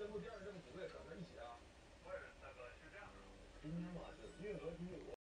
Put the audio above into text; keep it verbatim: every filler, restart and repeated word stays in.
先后第二任几位搁这一起啊？ 不是，大哥是这样的， 今天嘛是月额体。